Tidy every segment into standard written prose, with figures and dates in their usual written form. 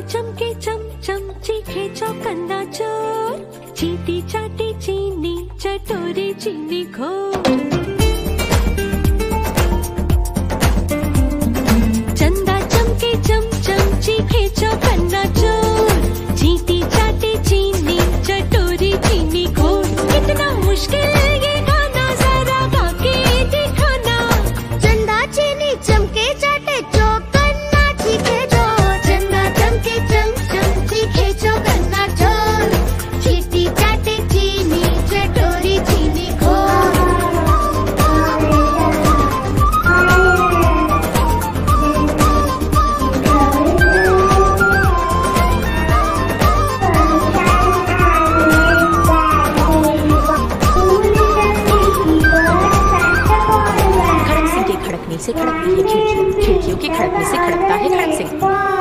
चमके चम चीखे चौकन्ना चोर, चीटी चाटी चीनी चटोरी चीनी खोर। चंदा चमके चम चीखे चौकन्ना चोर, चीटी चाटी चीनी चटोरी चीनी खोर। कितना मुश्किल ये गाना जरा गा के दिखाना। चंदा चीनी चमके चाटे चौकन्ना चीखे चोर, चंदा चमके चम चीखे चौकन्ना चोर, चीटी चाटे चीनी चटोरी चीनी खोर। से खड़कती है खिड़की, खिड़कियों के खड़कने से खड़कता है खड़क सिंह।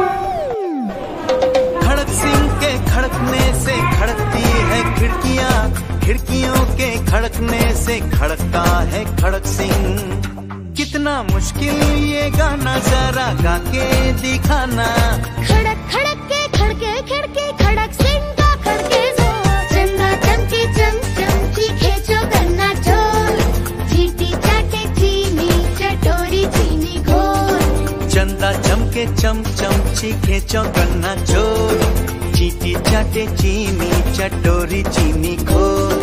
खड़क सिंह के खड़कने से खड़कती है खिड़कियाँ, खिड़कियों के खड़कने से खड़कता है खड़क सिंह। कितना मुश्किल ये गाना जरा गा के दिखाना। खड़क खड़क के खड़के खिड़के खड़क सिंह का खड़के जोर, चंदा चमके चम चीखे चौकन्ना चोर, चीटी चाटे चीनी चटोरी चीनी घोर। चंदा चमके चम चीखे चौकन्ना चोर, चीटी चाटे चीनी चटोरी चीनी घोर।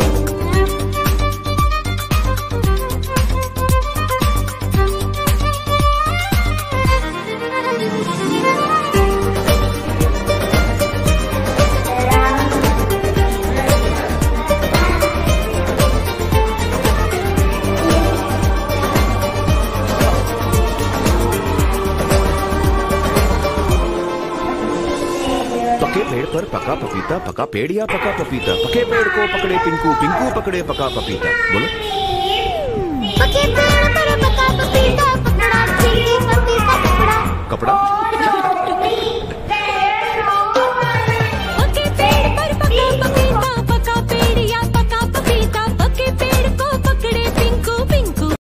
पके पेड़ पर पका पपीता, पका पेड़ या पका पपीता। पके पेड़ को पकड़े पिंकू, पिंकू पकड़े पका पपीता। बोलो। पके पेड़ पर पका